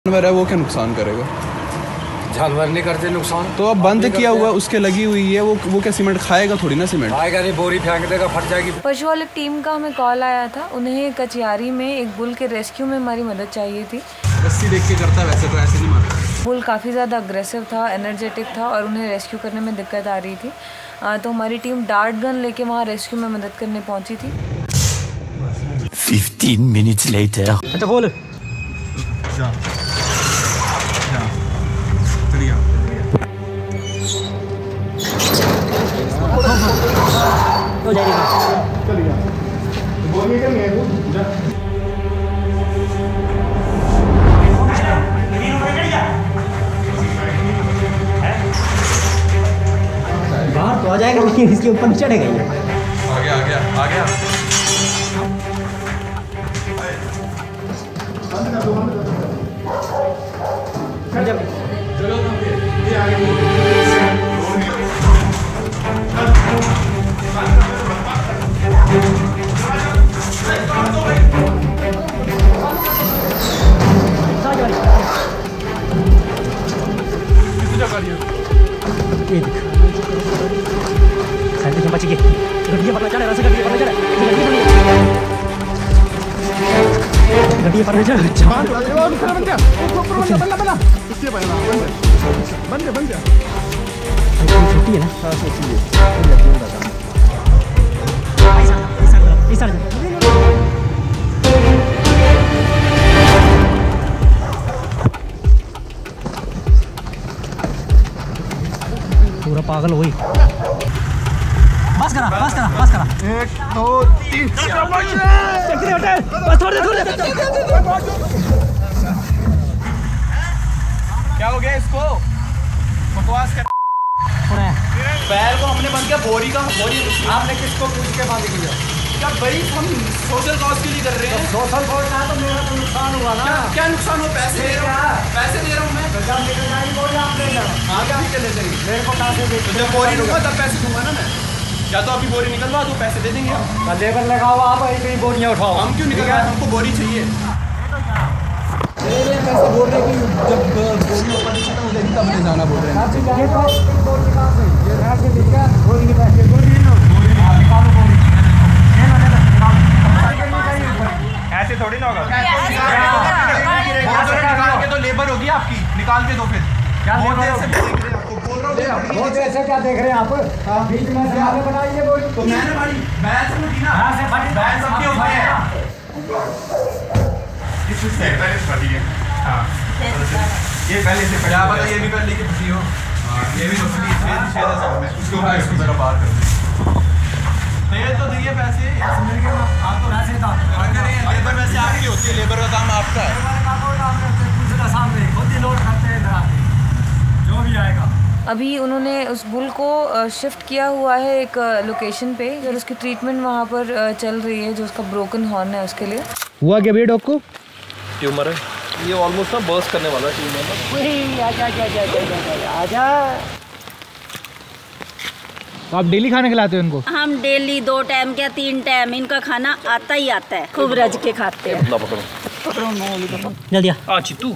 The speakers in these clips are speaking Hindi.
जानवर है वो क्या नुकसान करेगा? जानवर नहीं करते नुकसान। तो अब बंद किया हुआ है, उसके लगी हुई है, वो क्या सीमेंट खाएगा? थोड़ी ना सीमेंट खाएगा नहीं, बोरी फेंक देगा, फट जाएगी। पशु वाली टीम का हमें कॉल आया था, उन्हें कचियारी में एक बुल के रेस्क्यू में हमारी मदद चाहिए थी। रस्सी देख के करता है, वैसे तो ऐसे नहीं मारता। बुल काफ़ी ज़्यादा अग्रेसिव था, एनर्जेटिक था और उन्हें रेस्क्यू करने में दिक्कत आ रही थी। तो हमारी टीम डार्ट गन लेके वहाँ रेस्क्यू में मदद करने पहुँची थी। 15 minutes later. अच्छा बोल। हो जाएगा। चलिए बोलिए क्या है वो? बाहर तो आ जाएगा लेकिन इसके ऊपर चढ़ेगा ये। आ गया। ये आ गया। पूरा पागल हुई। बस करा। 1 2 3 क्या हो गया इसको? बकवास कर। पैर को हमने बंद किया, बोरी आपने किसको पूछ के बांध किया? क्या भाई हम सोशल कॉज के लिए कर रहे हैं। सोशल कॉज ना तो मेरा तो नुकसान हुआ ना। क्या नुकसान हो? पैसे दे रहा हूँ मैं। आगे ले जाइए। मेरे को पैसे दे। तो जब बोरी लूँगा तब पैसे दूंगा ना मैं। या तो अभी बोरी निकलवा दो, पैसे दे देंगे। लेबर लगाओ आप, एक बोरियाँ उठाओ। हम क्यों निकलवा? हमको बोरी चाहिए। पैसे बोल रहे कि जब बोरी ऊपर नीचे तो उधर ही तब ले जाना बोल रहे हैं। ऐसे थोड़ी ना होगा। निकाल के तो लेबर होगी आपकी, निकाल के दो फिर। बहुत देर से बहुत ऐसे क्या देख रहे हैं आप? बीच में से आगे बनाइए बोली। तो मैंने भाई बैच में ना बैच सबके ऊपर है। इस पहले फटी है। हाँ ये पहले से क्या पता, ये भी कर ली कि फटी हो। ये भी तो फटी है, छेद है सब में। उसके ऊपर इसको जरा बाहर कर दे तो दिए पैसे। आप तो वैसे था लेबर वैसे आपकी होती है, लेबर का काम आपका है। जो भी आएगा। अभी उन्होंने उस बुल को शिफ्ट किया हुआ है एक लोकेशन पे, और उसकी ट्रीटमेंट वहाँ पर चल रही है, जो उसका ब्रोकन हॉर्न है उसके लिए। हुआ क्या भैया डॉग को? ट्यूमर है, ये ऑलमोस्ट ना बर्स्ट करने वाला ट्यूमर। आजा। आप डेली खाने खिलाते हो इनको? हम डेली 2 टाइम क्या 3 टाइम इनका खाना आता ही आता है, खूब रज के खाते हैं। जल्दी आ चित्तू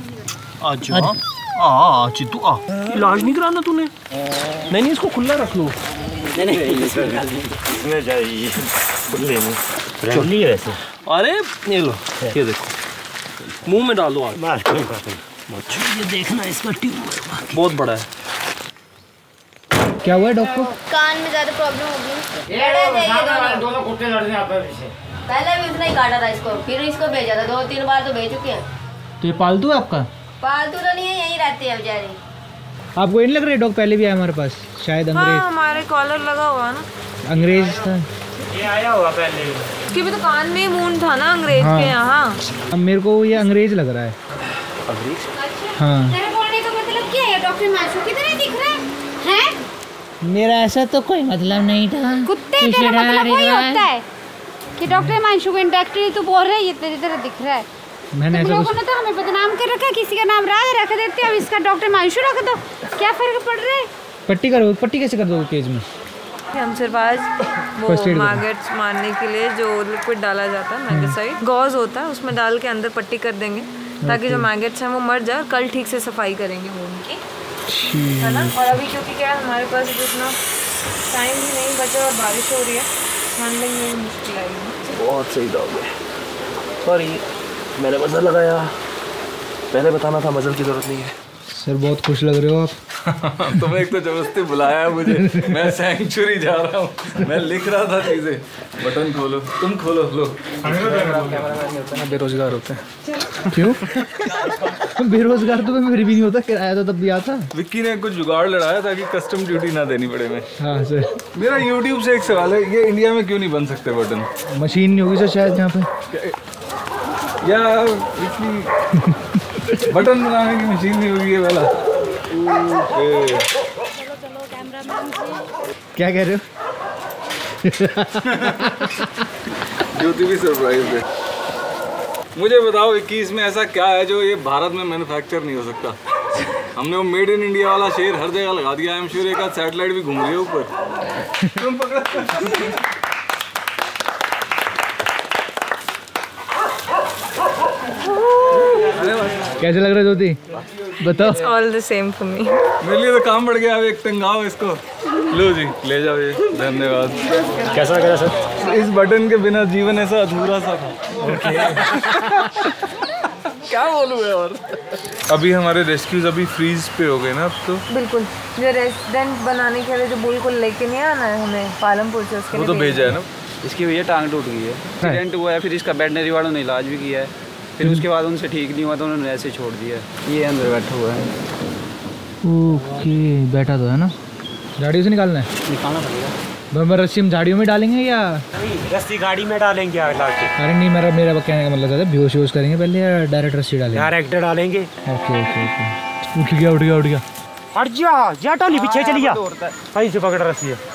आ चित्तू आ। इलाज नहीं कराना तूने? नहीं इसको खुला रख लो। इसमें जाइए खुले में फ्रेंडली है वैसे। अरे ये लो, ये देखो मुंह में डालो आज। कोई बात नहीं। ये देखना इसका ट्यूमर बहुत बड़ा है। क्या हुआ है डॉग को? कान में ज्यादा प्रॉब्लम होगी। दोनों कुत्ते लड़ रहे हैं आपस में। पहले भी उसने ही काटा था इसको, फिर इसको भेजा था, 2-3 बार तो भेज चुके हैं। तो ये पालतू है आपका? पालतू तो नहीं है, यहीं रहते हैं बेचारे। आपको ये नहीं लग रहा है डॉग पहले भी आया हमारे पास? शायद अंग्रेज। हाँ, हमारे कॉलर लगा हुआ ना, अंग्रेज था ये आया हुआ पहले। उसके भी तो कान में ही मूंड था ना अंग्रेज के यहाँ। अब मेरे को ये अंग्रेज लग रहा है। अंग्रेज? हाँ। तेरे बोलने का मतलब क्या है? डॉक्टर मानसू की तरह दिख रहा है? मेरा ऐसा तो कोई मतलब नहीं था। कुत्ते का मतलब वही होता है कि डॉक्टर मानसू को इंडायरेक्टली तो बोल रहे हैं, ये तेरी तरह दिख रहा है। मैंने तुम लोगों ने तो हमें बदनाम कर रखा है, किसी का नाम राज रख देते हैं, अब इसका डॉक्टर मानसू रख दो, क्या फर्क पड़ रहा है? पट्टी करो, पट्टी कैसे कर दोगे केज में? हम सिर्फ आज वो मैगेट्स मारने के लिए जो लिक्विड डाला जाता है मैगेसाइड गॉज होता है उसमें डाल के अंदर पट्टी कर देंगे ताकि जो मैगेट्स हैं वो मर जाए। कल ठीक से सफाई करेंगे वूंड की, है ना। और अभी क्योंकि क्या है हमारे पास इतना टाइम भी नहीं बचा और बारिश हो रही है, हैंडलिंग में मुश्किल आएगी। बहुत सही डॉग है। सॉरी मैंने मज़ल लगाया, पहले बताना था मज़ल की ज़रूरत नहीं है। सर बहुत खुश लग रहे हो आप। तुम्हें एक तो जबरदस्ती बुलाया है मुझे, मैं सेंचुरी जा रहा हूँ, मैं लिख रहा था चीज़ें। बटन खोलो, तुम खोलो लो। कैमरामैन होते हैं बेरोजगार होते हैं। क्यों? बेरोजगार तो मैं फिर भी नहीं होता, किराया तो तब भी आता। विक्की ने कुछ जुगाड़ लड़ाया ताकि कस्टम ड्यूटी ना देनी पड़े मैं। हाँ सर। मेरा यूट्यूब से एक सवाल है, ये इंडिया में क्यों नहीं बन सकते बटन? मशीन नहीं होगी सर शायद यहाँ पे, या विक्की बटन बनाने की मशीन नहीं होगी ये वाला। क्या कह रहे हो? ज्योति भी सरप्राइज है। मुझे बताओ 21 में ऐसा क्या है जो ये भारत में मैन्युफैक्चर नहीं हो सकता? हमने वो मेड इन इंडिया वाला शेर हर जगह लगा दिया। आई एम श्योर एक आध सैटेलाइट भी घूम रही है ऊपर। तुम पकड़। कैसे लग रहा है ज्योति बताओ? All the same for me. मेरे लिए तो काम बढ़ गया। अब एक टंगाओ इसको। लो जी ले जाओ ये। धन्यवाद। कैसा लग रहा सर? इस बटन के बिना जीवन ऐसा अधूरा सा था। क्या बोलूँ मैं और। अभी हमारे रेस्क्यूज अभी फ्रीज पे हो गए ना अब तो? बिल्कुल। जो रेसिडेंट बनाने के लिए जो बुल को लेके नहीं आना है हमें पालमपुर से, उसके वो तो भेजा है ना। इसकी भैया टांग टूट गई है, एक्सीडेंट हुआ है, फिर इसका वेटनरी वालों ने इलाज भी किया है, फिर उसके बाद उनसे ठीक नहीं हुआ तो उन्होंने ऐसे छोड़ दिया। ये अंदर बैठा हुआ है। ओके बैठा तो है ना। झाड़ियों से निकालना है? निकालना पड़ेगा। बराबर रस्सी हम झाड़ियों में डालेंगे या रस्सी गाड़ी में डालेंगे आगे? अरे नहीं मेरा कहने का मतलब था बेहोश वोश करेंगे पहले या डायरेक्ट रस्सी डालेंगे? डायरेक्ट डालेंगे। Okay okay okay. उठ गया उठ गया उठ गया। हट जा टोली पीछे चली जा। सही से पकड़ रस्सी है।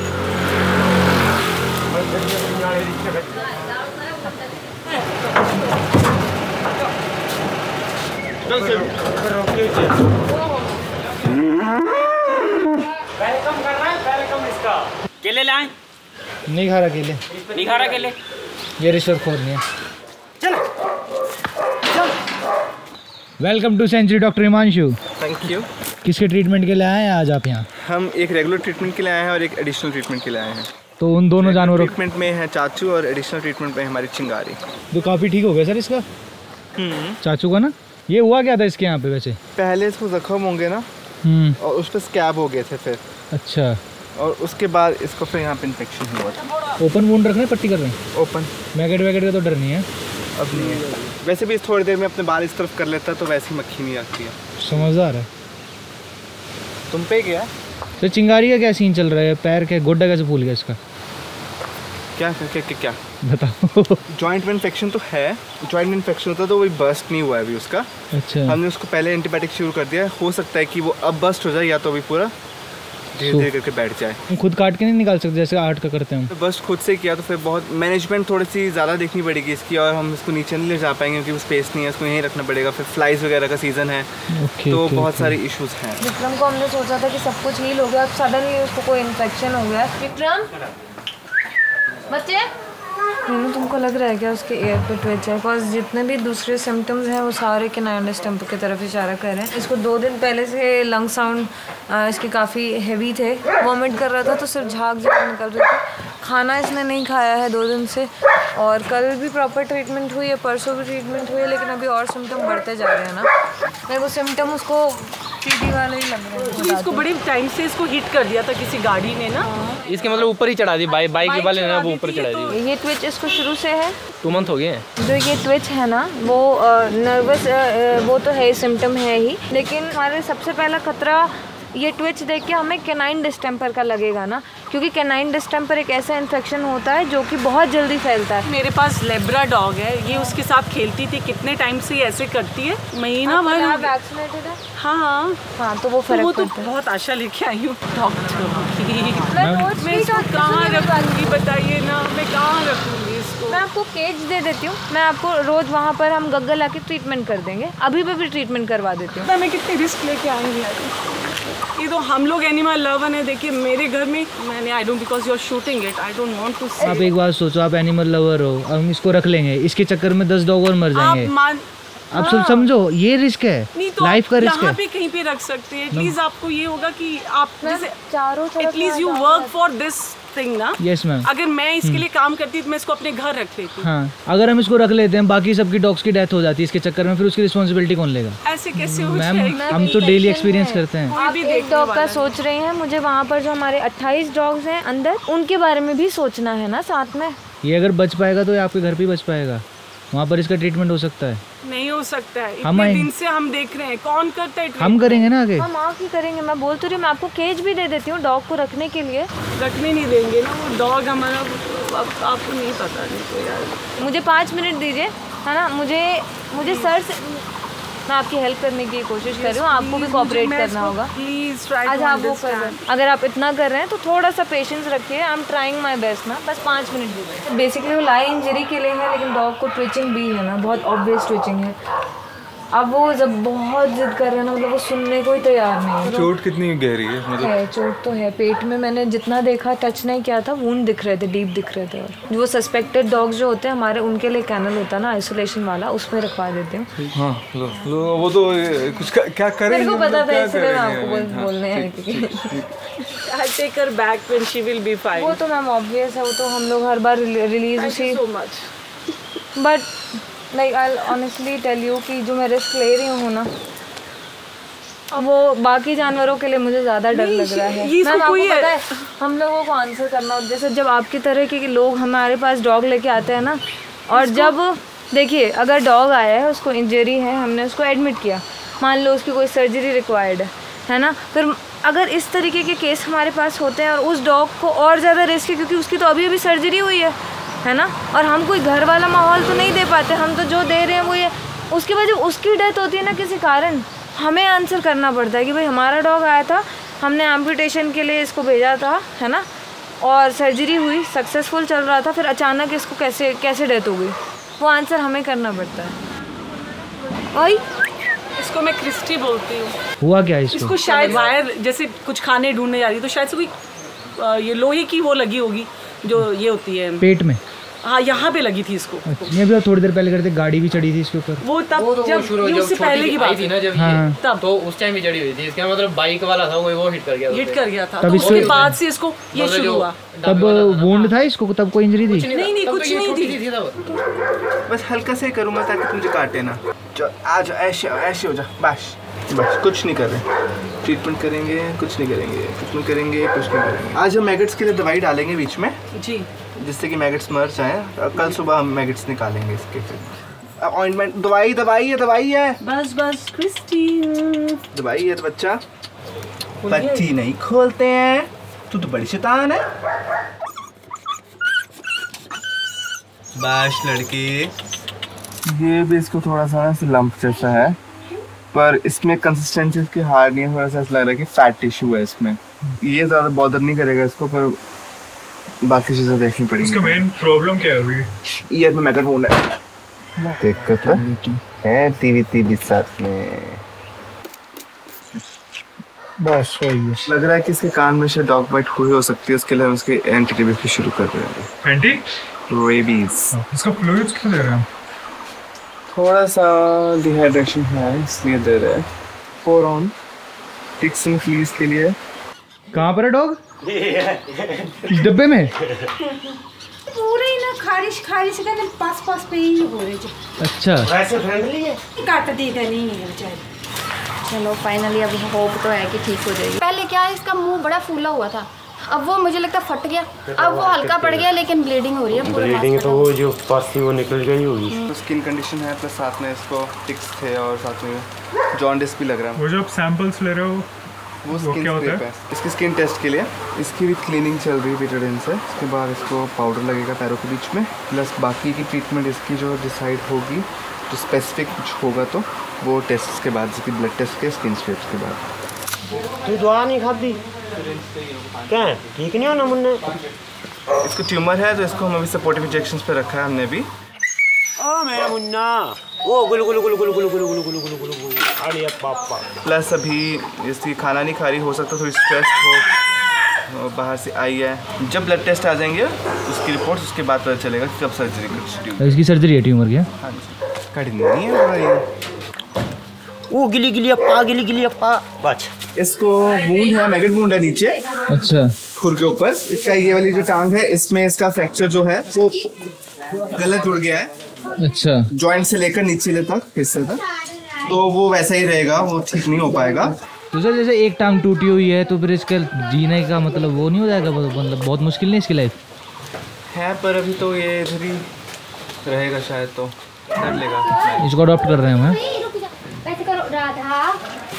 केले लाएं? नहीं खा रहा केले। नहीं खा रहा केले? ये रिश्वतखोर नहीं है। चलो। Welcome to century doctor Himanshu. Thank you. किसके ट्रीटमेंट के लिए आए हैं आज आप यहाँ? हम एक रेगुलर ट्रीटमेंट के लिए आए हैं और एक एडिशनल ट्रीटमेंट के लिए आए हैं। तो उन दोनों जानवरों ट्रीटमेंट में है चाचू और एडिशनल ट्रीटमेंट में हमारी चिंगारी। तो काफ़ी ठीक हो गया सर इसका? चाचू का ना। ये हुआ क्या था इसके यहाँ पे वैसे? पहले इसको जख्म होंगे ना और उस पर स्कैब हो गए थे फिर। अच्छा। और उसके बाद इसको फिर यहाँ पे इन्फेक्शन हुआ था। ओपन वुंड रख रहे हैं पट्टी कर रहे हैं? ओपन। मैगेट वैगेट का तो डर नहीं है? अब नहीं है। वैसे भी थोड़ी देर में अपने बाल इस तरफ कर लेता है तो वैसे ही मक्खी नहीं आती है। समझदार है। तुम पे क्या? तो चिंगारी का क्या सीन चल रहा है? पैर के गोड्डा कैसे फूल गया इसका? क्या क्या क्या क्या, क्या? बताओ। जॉइंट में इन्फेक्शन तो है। जॉइंट में इन्फेक्शन होता तो वही बस्ट नहीं हुआ है अभी उसका। अच्छा। हमने उसको पहले एंटीबायोटिक शुरू कर दिया है। हो सकता है कि वो अब बस्ट हो जाए या तो अभी पूरा धीरे धीरे करके बैठ जाए। खुद काट के नहीं निकाल सकते जैसे आर्ट का करते हैं? तो बस खुद से किया तो फिर बहुत मैनेजमेंट थोड़ी सी ज़्यादा देखनी पड़ेगी इसकी और हम इसको नीचे नहीं ले जा पाएंगे क्योंकि वो स्पेस नहीं है। इसको यहीं रखना पड़ेगा। फिर फ्लाइज वगैरह का सीज़न है तो बहुत सारे इश्यूज हैं। विक्रम को हमने सोचा था कि सब कुछ हील हो गया, अब सडनली उसको कोई इन्फेक्शन हो गया। विक्रम बच्चे तुमको लग रहा है क्या उसके एयर पे ट्विच है? बिकॉज जितने भी दूसरे सिम्टम्स हैं वो सारे कैनाइन डिस्टेंपर की तरफ इशारा कर रहे हैं। इसको 2 दिन पहले से लंग साउंड इसके काफ़ी हैवी थे, वॉमिट कर रहा था तो सिर्फ झाग निकल रही थी। खाना इसने नहीं खाया है 2 दिन से और कल भी प्रॉपर ट्रीटमेंट हुई है, परसों भी ट्रीटमेंट हुई है, लेकिन अभी और सिम्टम बढ़ते जा रहे हैं ना। मेरे को सिम्टम उसको टीटी वाले ही लग रहे हैं। इसको बड़े टाइम से इसको हिट कर दिया था किसी गाड़ी ने ना। इसके मतलब ऊपर ही चढ़ा दी, बाइक वाले ने वो ऊपर चढ़ा दी। ये ट्विच इसको शुरू से है, 2 मंथ हो गए हैं। जो ये ट्विच है ना वो नर्वस वो तो है, सिम्टम है ही, लेकिन हमारे सबसे पहला खतरा ये ट्विच देख के हमें कैनाइन डिस्टेंपर का लगेगा ना, क्योंकि कैनाइन डिस्टेंपर एक ऐसा इन्फेक्शन होता है जो कि बहुत जल्दी फैलता है। मेरे पास लेब्रा डॉग है, ये उसके साथ खेलती थी, कितने टाइम से ये ऐसे करती है, महीना भर। वैक्सीनेटेड है? हाँ हाँ तो वो फर्क वो तो पड़ता है। बहुत आशा लेके आई हूँ डॉक्टर की। मैं इसको कहाँ रखूँगी बताइए ना, मैं कहाँ रखूँगी इसको? मैं आपको केज दे देती हूँ, मैं आपको रोज वहाँ पर हम गग्गल आके ट्रीटमेंट कर देंगे, अभी भी ट्रीटमेंट करवा देती हूँ। मैं कितनी रिस्क लेके आएंगी ये तो हम लोग एनिमल लवर है। देखिए मेरे घर में मैंने I don't because you are shooting it, I don't want to see. आप एक बात सोचो, आप एनिमल लवर हो, हम इसको रख लेंगे, इसके चक्कर में 10 डॉग और मर जाएंगे। अब समझो ये रिस्क है, लाइफ का रिस्क है। यहाँ पे कहीं पे रख सकते हैं। एटलीस्ट आपको ये होगा कि आप जैसे at least you work for this thing ना। Yes ma'am. अगर मैं इसके लिए काम करती तो मैं इसको अपने घर रख लेती। हाँ, अगर हम इसको रख लेते हैं, बाकी सबकी डॉग्स की डेथ हो जाती है इसके चक्कर में, फिर उसकी रिस्पॉन्सिबिलिटी कौन लेगा? ऐसे कैसे हो मैम? हम तो डेली एक्सपीरियंस करते हैं। आप एक डॉग का सोच रहे हैं, मुझे वहाँ पर जो हमारे 28 डॉग्स हैं अंदर, उनके बारे में भी सोचना है ना साथ में। ये अगर बच पाएगा तो ये आपके घर पे बच पाएगा, वहाँ पर इसका ट्रीटमेंट हो सकता है। नहीं हो सकता है, हम इतने दिन से हम देख रहे हैं, कौन करता है? हम करेंगे ना आगे। हम आके करेंगे। मैं बोल तो रही हूँ, मैं आपको केज भी दे देती हूँ डॉग को रखने के लिए। रखने नहीं देंगे ना वो डॉग हमारा, आपको नहीं पता नहीं तो यार। मुझे 5 मिनट दीजिए, है ना। मुझे सर से मैं आपकी हेल्प करने की कोशिश कर रही हूँ, आपको भी कोऑपरेट करना होगा। प्लीज आज आप वो कर रहे हैं, अगर आप इतना कर रहे हैं तो थोड़ा सा पेशेंस रखिए। I am trying my best ना, बस 5 मिनट दीजिए। बेसिकली वो लाई इंजरी के लिए है, लेकिन डॉग को ट्विचिंग भी है ना, बहुत ऑब्वियस ट्विचिंग है। अब वो जब बहुत जिद कर रहे हैं ना, मतलब वो सुनने को ही तैयार नहीं है। चोट कितनी गहरी है? मतलब है, चोट तो है पेट में। मैंने जितना देखा, टच नहीं किया था, वूंड दिख रहे थे, डीप दिख रहे थे। और वो सस्पेक्टेड डॉग्स जो होते हैं हमारे, उनके लिए कैनल होता है ना आइसोलेशन वाला, उसमें रखवा देते हैं। हाँ, लो वो तो कुछ क्या करेंगे? मेरे को पता था, इसलिए मैं आपको बोलने हैं। I take her back when she will be fine. वो तो मैम ऑब्वियस है, वो तो हम लोग हर बार रिलीज उसी। so much. But like I honestly tell you कि जो मैं रिस्क ले रही हूँ ना, वो बाकी जानवरों के लिए मुझे ज़्यादा डर लग रहा है। मैम आपको पता है, हम लोगों को आंसर करना, जैसे जब आपकी तरह के लोग हमारे पास डॉग लेके आते हैं ना, और जब देखिए अगर डॉग आया है, उसको इंजरी है, हमने उसको एडमिट किया, मान लो उसकी कोई सर्जरी रिक्वायर्ड है ना, फिर अगर इस तरीके के केस हमारे पास होते हैं और उस डॉग को और ज़्यादा रिस्क है, क्योंकि उसकी तो अभी सर्जरी हुई है ना, और हम कोई घर वाला माहौल तो नहीं दे पाते। हम तो जो दे रहे हैं वो ये, उसके बाद जब उसकी डेथ होती है ना किसी कारण, हमें आंसर करना पड़ता है कि भाई हमारा डॉग आया था, हमने एम्पुटेशन के लिए इसको भेजा था, है ना, और सर्जरी हुई, सक्सेसफुल चल रहा था, फिर अचानक इसको कैसे डेथ हो गई, वो आंसर हमें करना पड़ता है। वही इसको मैं क्रिस्टी बोलती हूँ। हुआ क्या इसको शायद वायर जैसे कुछ खाने ढूंढने जा रही, तो शायद से कोई ये लोहे की वो लगी होगी जो ये होती है पेट में। हाँ, यहाँ पे लगी थी इसको। ये भी थोड़ी देर पहले करते, गाड़ी भी चढ़ी थी इसके ऊपर। वो तब जब उससे पहले की बात थी ना, जब हाँ। तब तो उस टाइम भी चढ़ी हुई थी। इसका मतलब बाइक वाला था वो हिट कर गया था। तो उसके बाद से इसको ये शुरू हुआ। तब वुंड था इसको, तब कोई इंजरी थी? नहीं कुछ नहीं थी। बस हल्का से करूँगा ताकि तुझे काटे ना। आ जा, ऐसे हो जा, बस कुछ नहीं कर रहे। ट्रीटमेंट करेंगे, कुछ नहीं करेंगे, ट्रीटमेंट करेंगे, कुछ नहीं करेंगे। आज हम मैगट्स के लिए दवाई डालेंगे बीच में जी, जिससे कि मैगट्स मर जाएं। कल सुबह हम मैगट्स निकालेंगे इसके। फिर ऑइंटमेंट, दवाई है। बस क्रिस्टी, दवाई है तो बच्चा पट्टी नहीं खोलते हैं। तू तो बड़ी शैतान है। बस लड़की, ये भी इसको थोड़ा सा लंप जैसा है, पर इसमें कंसिस्टेंसी इसकी हार्ड नहीं है, थोड़ा सा ऐसा लग रहा है कि फैट टिश्यू है इसमें। ये ज़्यादा बॉदर नहीं करेगा इसको, पर बाकी चीज़ें देखनी पड़ेगी। इसका मेन प्रॉब्लम क्या है अभी? ईयर में मैगर होना है, दिक्कत है। टीवी साथ में बस वही है। लग रहा है कि इसके कान में शायद डॉग बाइट हुई हो सकती है, उसके लिए हम उसके एंटी टीबी शुरू कर रहे हैं। Anti rabies. इसका फ्लूइड्स क्या दे रहे हैं? थोड़ा सा डिहाइड्रेशन है इसलिए दे रहे हैं। 4 ऑन टिक्स एंड फ्लीज के लिए। कहाँ पर है डॉग? इस डब्बे में पूरे ही ना खारिश का पास पे ही हो रहे थे। अच्छा, वैसे फ्रेंडली है, काट देगा नहीं है बेचारे। चलो फाइनली अब होप तो है कि ठीक हो जाएगी। पहले क्या है, इसका मुंह बड़ा फूला हुआ था, अब वो मुझे लगता फट गया, अब वो हल्का पड़ गया, लेकिन ब्लीडिंग हो रही है। ब्लीडिंग तो वो जो पास थी वो निकल गई होगी। तो स्किन कंडीशन है, प्लस साथ में इसको टिक्स थे और साथ में जॉन्डिस भी लग रहा है। वो जो आप सैंपल्स ले रहे हो वो स्किन क्या होता है? इसकी स्किन टेस्ट के लिए इसकी भी क्लीनिंग चल रही है बेटाडीन से। इसके बाद इसको पाउडर लगेगा पैरों के बीच में, प्लस बाकी की ट्रीटमेंट इसकी जो डिसाइड होगी, जो स्पेसिफिक कुछ होगा तो वो टेस्ट के बाद, जिसकी ब्लड टेस्ट के, स्किन स्ट्रेप्स के बाद। तू दवा नहीं खाती क्या? ठीक नहीं हो ना मुन्ने? इसको ट्यूमर है तो इसको हम अभी सपोर्टिव इंजेक्शंस पे रखा है हमने भी। ओ मेरा मुन्ना, ओ गुल गुल गुल गुल गुल गुल गुल गुल गुल गुल गुल, अरे पापा। प्लस अभी इसकी खाना नहीं खा रही, हो सकता है थोड़ी स्ट्रेस हो, बाहर से आई है। जब ब्लड टेस्ट आ जाएंगे उसकी रिपोर्ट, उसके बाद पता चलेगा कब सर्जरी कर। इसकी सर्जरी है ट्यूमर की? हाँ जी। नहीं है वो गिली अप्पा बच। इसको वूंड है, मैगनेट वूंड है नीचे। अच्छा। खुर के ऊपर इसका ये वाली जो टांग है इसमें इसका फ्रैक्चर जो है वो गलत जुड़ गया है। अच्छा। जॉइंट से लेकर नीचे तक हिस्से तक, तो वो वैसा ही रहेगा, वो ठीक नहीं हो पाएगा। तो सर जैसे एक टांग टूटी हुई है तो फिर इसका जीने का मतलब वो नहीं हो जाएगा, मतलब बहुत मुश्किल नहीं इसकी लाइफ है, पर अभी तो ये इधर ही रहेगा शायद, तो कर लेगा। इसको अडॉप्ट कर रहे हैं हम। वैसे करो राधा।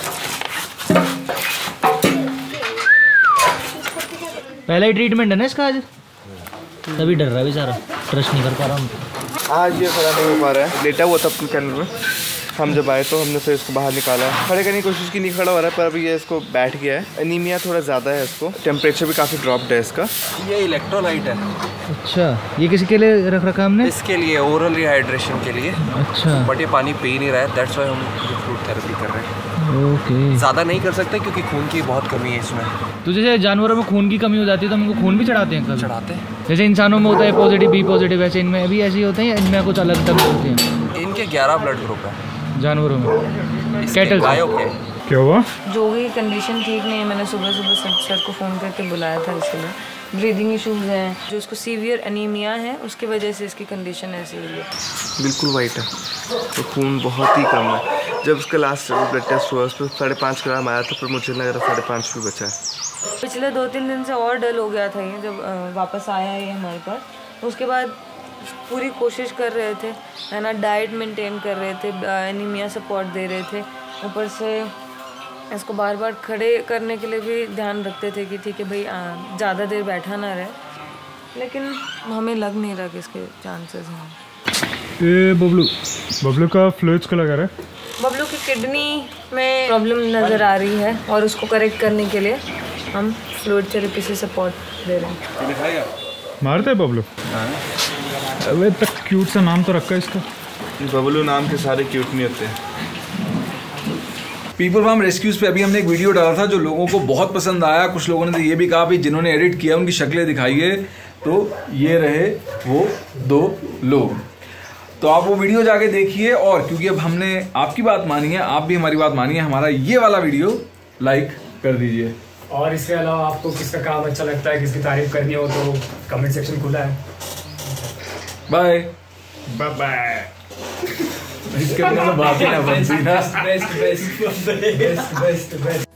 पहला ही ट्रीटमेंट है ना इसका आज, तभी डर रहा है बेचारा, ट्रस्ट नहीं कर पा रहा हम। आज ये खड़ा नहीं हो पा रहा है, लेटा हुआ था अपने कैनल में। हम जब आए तो हमने फिर इसको बाहर निकाला, खड़े करने की कोशिश की, नहीं खड़ा हो रहा है, पर अभी ये इसको बैठ गया है। एनीमिया थोड़ा ज़्यादा है इसको, टेम्परेचर भी काफ़ी ड्रॉप्ड है इसका। ये इलेक्ट्रोलाइट है। अच्छा, ये किसी के लिए रख रखा हमने? इसके लिए ओरल रिहाइड्रेशन के लिए। अच्छा। बट ये पानी पी नहीं रहा है, दैट्स व्हाई हम फ्रूट थेरेपी कर रहे हैं। ओके। ज़्यादा नहीं कर सकते क्योंकि खून की बहुत कमी है इसमें। तो जैसे जानवरों में खून की कमी हो जाती है तो हम इनको खून भी चढ़ाते हैं कभी? चढ़ाते हैं। जैसे इंसानों में होता है पॉजिटिव बी पॉजिटिव, वैसे इनमें भी ऐसे ही होते हैं या इनमें कुछ अलग तरह होते हैं? इनके 11 ब्लड ग्रुप है जानवरों में। कैटल क्या हुआ? जो भी कंडीशन ठीक नहीं है, मैंने सुबह सर को फ़ोन करके बुलाया था, इसलिए ब्रीदिंग इश्यूज हैं, जो उसको सीवियर एनीमिया है, उसकी वजह से इसकी कंडीशन ऐसी हुई है। बिल्कुल वाइट है, तो खून बहुत ही कम है। जब उसका लास्ट ब्लड टेस्ट हुआ उस पर 5.5 ग्राम आया था, पर मुझे लग रहा 5.5 भी बचा है। पिछले 2-3 दिन से और डल हो गया था ये, जब वापस आया ये हमारे पास। उसके बाद पूरी कोशिश कर रहे थे, है ना, डाइट मेंटेन कर रहे थे, एनीमिया सपोर्ट दे रहे थे, ऊपर से इसको बार बार खड़े करने के लिए भी ध्यान रखते थे कि ठीक है भाई ज़्यादा देर बैठा ना रहे, लेकिन हमें लग नहीं रहा कि इसके चांसेस हैं। ये बबलू का फ्लूइड्स का लगा रहा है। बबलू की किडनी में प्रॉब्लम नज़र आ रही है और उसको करेक्ट करने के लिए हम फ्लूइड थेरेपी से सपोर्ट दे रहे हैं। मारता है बबलू? अबे तक क्यूट सा नाम तो रखा है इसका। बबलू नाम के सारे क्यूट नहीं होते। पीपल फार्म रेस्क्यूज पे अभी हमने एक वीडियो डाला था जो लोगों को बहुत पसंद आया। कुछ लोगों ने तो ये भी कहा भाई जिन्होंने एडिट किया उनकी शक्लें दिखाइए, तो ये रहे वो 2 लोग। तो आप वो वीडियो जाके देखिए, और क्योंकि अब हमने आपकी बात मानी है, आप भी हमारी बात मानिए, हमारा ये वाला वीडियो लाइक कर दीजिए। और इसके अलावा आपको किसका काम अच्छा लगता है, किसकी तारीफ करनी हो तो कमेंट सेक्शन खुला है। Bye bye bye. इसके बात ही ना बनती ना। बेस्ट